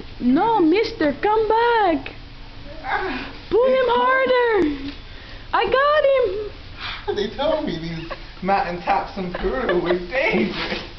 No, mister, come back. Pull him harder. I got him. They told me these mountain tops and Peru was dangerous.